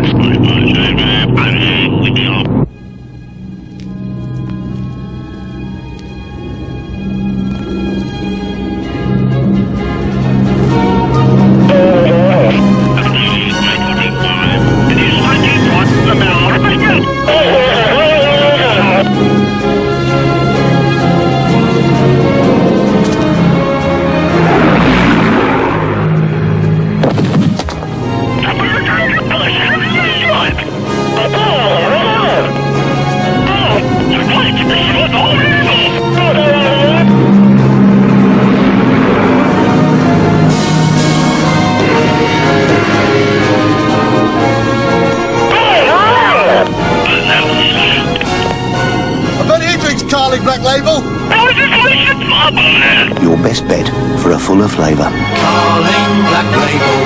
Black Label. Your best bet for a fuller flavour. Carling Black Label.